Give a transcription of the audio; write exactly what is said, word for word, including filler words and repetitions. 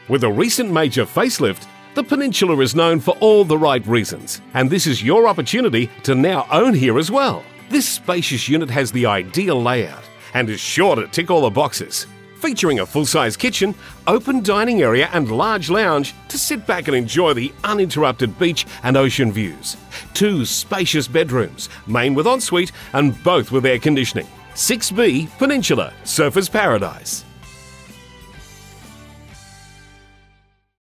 With a recent major facelift, the Peninsula is known for all the right reasons, and this is your opportunity to now own here as well. This spacious unit has the ideal layout and is sure to tick all the boxes, featuring a full-size kitchen, open dining area and large lounge to sit back and enjoy the uninterrupted beach and ocean views. Two spacious bedrooms, main with ensuite and both with air conditioning. six B Peninsula, Surfer's Paradise.